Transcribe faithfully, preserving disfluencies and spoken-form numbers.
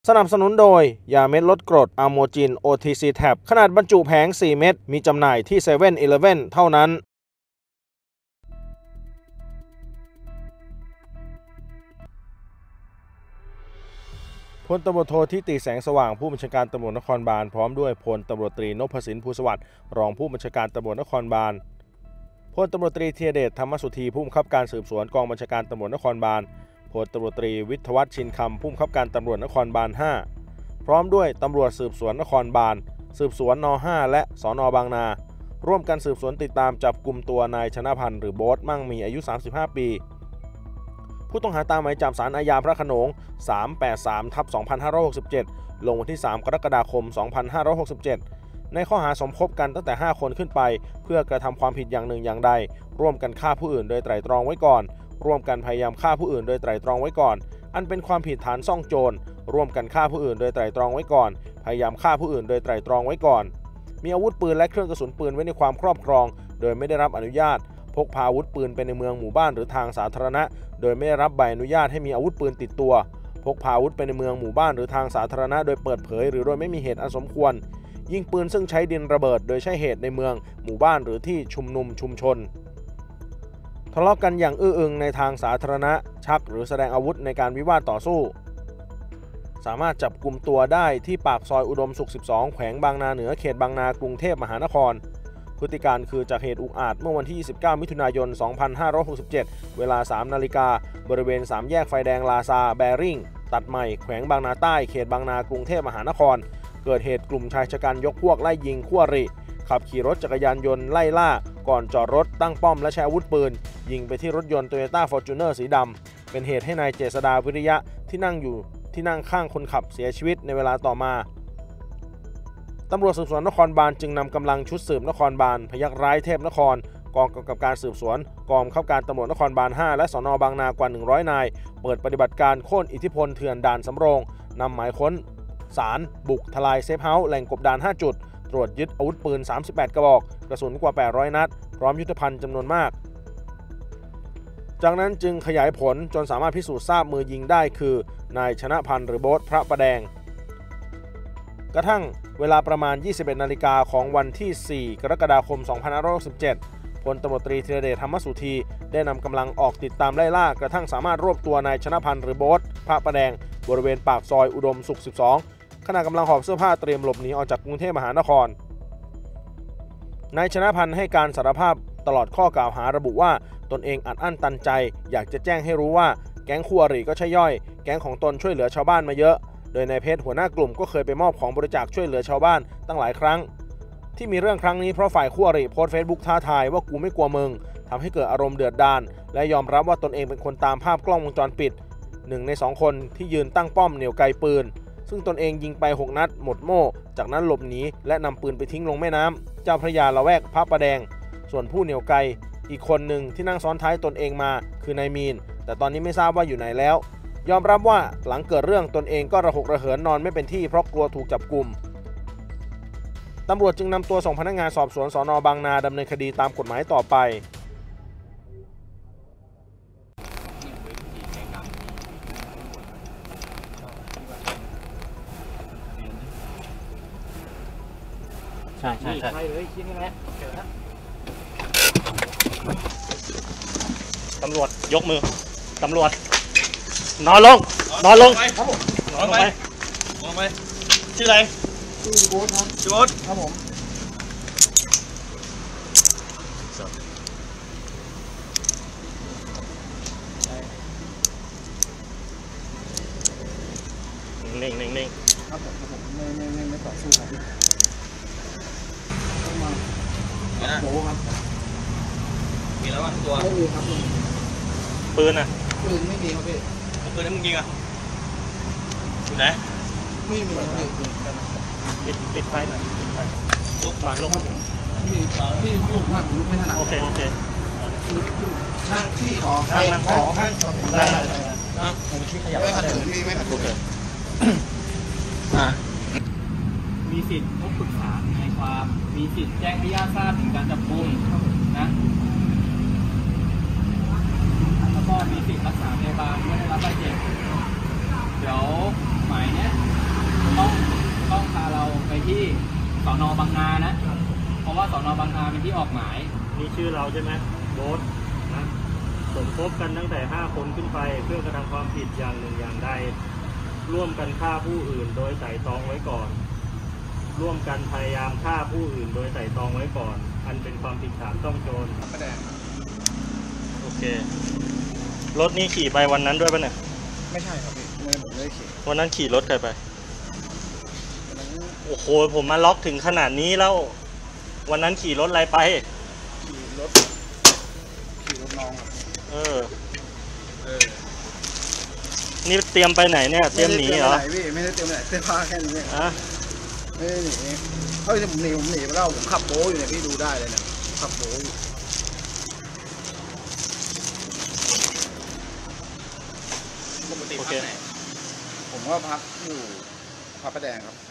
สนับสนุนโดยยาเม็ดลดกรดอะโมจิน โอ ที ซี แท็บ ขนาดบรรจุแผงสี่เม็ดมีจำหน่ายที่ เซเว่น อีเลฟเว่น เท่านั้นพลตำรวจโททิติแสงสว่างผู้บัญชาการตำรวจนครบาลพร้อมด้วยพลตำรวจตรีนพสินภูสวัสดิ์รองผู้บัญชาการตำรวจนครบาลพลตำรวจตรีธีรเดชธรรมสุธีผู้บังคับการสืบสวนกองบัญชาการตำรวจนครบาลพลตำรวจตรีวิทยวัฒน์ชินคำผู้บังคับการตำรวจนครบาลห้าพร้อมด้วยตำรวจสืบสวนนครบาลสืบสวนนห้าและสนบางนาร่วมกันสืบสวนติดตามจับกุมตัวนายชนะพันธ์หรือโบ๊ทมั่งมีอายุสามสิบห้าปีผู้ต้องหาตามหมายจับศาลอาญาพระโขนง สามแปดสาม ทับ สองพันห้าร้อยหกสิบเจ็ด ลงวันที่ สามกรกฎาคม สองพันห้าร้อยหกสิบเจ็ด ในข้อหาสมคบกันตั้งแต่ ห้า คนขึ้นไปเพื่อกระทำความผิดอย่างหนึ่งอย่างใดร่วมกันฆ่าผู้อื่นโดยไตร่ตรองไว้ก่อนร่วมกันพยายามฆ่าผู้อื่นโดยไตร่ตรองไว้ก่อนอันเป็นความผิดฐานซ่องโจรร่วมกันฆ่าผู้อื่นโดยไตร่ตรองไว้ก่อนพยายามฆ่าผู้อื่นโดยไตร่ตรองไว้ก่อนมีอาวุธปืนและเครื่องกระสุนปืนไว้ในความครอบครองโดยไม่ได้รับอนุญาตพกพาอาวุธปืนไปในเมืองหมู่บ้านหรือทางสาธารณะโดยไม่ได้รับใบอนุญาตให้มีอาวุธปืนติดตัวพกพาอาวุธไปในเมืองหมู่บ้านหรือทางสาธารณะโดยเปิดเผยหรือโดยไม่มีเหตุอันสมควรยิงปืนซึ่งใช้ดินระเบิดโดยใช้เหตุในเมืองหมู่บ้านหรือที่ชุมนุมชุมชนทะเลาะกันอย่างอื้ออึงในทางสาธารณะชักหรือแสดงอาวุธในการวิวาทต่อสู้สามารถจับกุมตัวได้ที่ปากซอยอุดมสุขสิบสองแขวงบางนาเหนือเขตบางนากรุงเทพมหานครพฤติการคือจากเหตุอุกอาจเมื่อวันที่ยี่สิบเก้ามิถุนายนสองพันห้าร้อยหกสิบเจ็ดเวลาสามนาฬิกาบริเวณสามแยกไฟแดงลาซาแบริ่งตัดใหม่แขวงบางนาใต้เขตบางนากรุงเทพมหานครเกิดเหตุกลุ่มชายชะกันยกพวกไล่ยิงคู่อริขับขี่รถจักรยานยนต์ไล่ล่าก่อนจอดรถตั้งป้อมและใช้อาวุธปืนยิงไปที่รถยนต์ Toyota Fortuner สีดำเป็นเหตุให้นายเจษฎาวิริยะที่นั่งอยู่ที่นั่งข้างคนขับเสียชีวิตในเวลาต่อมาตำรวจสืบสวนนครบาลจึงนำกำลังชุดสืบนครบาลพยัคฆ์ร้ายเทพนครกองกำกับการสืบสวนกองบังคับการตำรวจนครบาลห้าและสนบางนากว่าหนึ่งร้อยนายเปิดปฏิบัติการโค่นอิทธิพลเถื่อนด่านสำโรงนำหมายค้นศาลบุกทลายเซฟเฮาส์แหล่งกบดานห้าจุดตรวจยึดอาวุธปืนสามสิบแปดกระบอกกระสุนกว่าแปดร้อยนัดพร้อมยุทโธภัณฑ์จำนวนมากจากนั้นจึงขยายผลจนสามารถพิสูจน์ทราบมือยิงได้คือนายชนะพันธ์หรือโบ๊ทพระประแดงกระทั่งเวลาประมาณ ยี่สิบเอ็ดนาฬิกาของวันที่ สี่กรกฎาคม สองพันห้าร้อยหกสิบเจ็ด พลตำรวจตรีธีรเดชธรรมสุธีได้นำกำลังออกติดตามไล่ล่ากระทั่งสามารถรวบตัวนายชนะพันธ์หรือโบ๊ทพระประแดงบริเวณปากซอยอุดมสุขสิบสองขณะกำลังหอบเสื้อผ้าเตรียมหลบหนีออกจากกรุงเทพมหานครนายชนะพันธ์ให้การสารภาพตลอดข้อกล่าวหาระบุว่าตนเองอัดอั้นตันใจอยากจะแจ้งให้รู้ว่าแก๊งคู่อริก็ใช่ย่อยแก๊งของตนช่วยเหลือชาวบ้านมาเยอะโดยนายเพชรหัวหน้ากลุ่มก็เคยไปมอบของบริจาคช่วยเหลือชาวบ้านตั้งหลายครั้งที่มีเรื่องครั้งนี้เพราะฝ่ายคู่อริโพสต์เฟซบุ๊กท้าทายว่ากูไม่กลัวมึงทำให้เกิดอารมณ์เดือดดาลและยอมรับว่าตนเองเป็นคนตามภาพกล้องวงจรปิดหนึ่งในสองคนที่ยืนตั้งป้อมเหนี่ยวไกปืนซึ่งตนเองยิงไปหกนัดหมดโม่จากนั้นหลบหนีและนำปืนไปทิ้งลงแม่น้ำเจ้าพระยาละแวกพระประแดงส่วนผู้เหนี่ยวไกอีกคนหนึ่งที่นั่งซ้อนท้ายตนเองมาคือนายมีนแต่ตอนนี้ไม่ทราบว่าอยู่ไหนแล้วยอมรับว่าหลังเกิดเรื่องตนเองก็ระหกระเหินนอนไม่เป็นที่เพราะกลัวถูกจับกุมตำรวจจึงนำตัวส่งพนักงานสอบสวนสน.บางนาดำเนินคดีตามกฎหมายต่อไปใช่ใช่ใช่เลยคิดนี่แหละเจอแล้วตำรวจยกมือตำรวจนอนลงนอนลงครับผมนอนไปนอนไปชื่ออะไรชื่อโบ๊ทครับชื่อโบ๊ทครับผมนิ่งนิ่งนิ่งครับผมครับผมไม่ไม่ไม่ไม่ต่อสู้ครับต้องมาโบ๊ทครับมีแล้วอ่ะตัวไม่มีครับปืนอ่ะปืนไม่มีครับพี่ปืนที่มึงยิงอ่ะอยู่ไหนไม่มีครับพี่ปิดปิดไฟหน่อยปิดไฟลุกมาลุกพี่พี่ลุกมากลุกไม่ถนัดโอเคโอเคนั่งที่ขอใครขอให้ได้ได้ผมที่ขยับไม่ขัดขืนพี่ไม่ขัดขืนมีสิทธิ์พบปรึกษาในความมีสิทธิ์แจ้งให้ญาติทราบถึงการจับกุมนะแล้วก็มีสิทธิ์รักษาพยาบาลเมื่อได้รับบาดเจ็บเดี๋ยวหมายเนี้ยอนอบางนานะเพราะว่าสอนอบางนาเป็นที่ออกหมายนี่ชื่อเราใช่ไหมโบ๊ทนะสมคบกันตั้งแต่ห้าคนขึ้นไปเพื่อกระทำความผิดอย่างหนึ่งอย่างใดร่วมกันฆ่าผู้อื่นโดยไตร่ตรองไว้ก่อน ร่วมกันพยายามฆ่าผู้อื่นโดยไตร่ตรองไว้ก่อน อันเป็นความผิดฐานต้องโจรพระแดงโอเครถนี้ขี่ไปวันนั้นด้วยป่ะเนี่ยไม่ใช่ครับพี่ไม่ได้ผมไม่ได้ขี่วันนั้นขี่รถใครไปวันนั้นโอ้โหผมมาล็อกถึงขนาดนี้แล้ว วันนั้นขี่รถอะไรไปขี่รถขี่รถน้องครับเออเออนี่เตรียมไปไหนเนี่ย เตรียมหนีเหรอไม่ได้เตรียมไปไหนพี่ไม่ได้เตรียมไปไหนเสื้อผ้าแค่นี้เนี่ยอะไม่ได้หนีเฮ้ยผมหนีผมหนีไปแล้วผมขับโบ๊อยู่เนี่ยพี่ดูได้เลยเนี่ยขับโบ๊อยู่ปกติโอพัเคกไหนผมก็พักอยู่พระประแดงครับ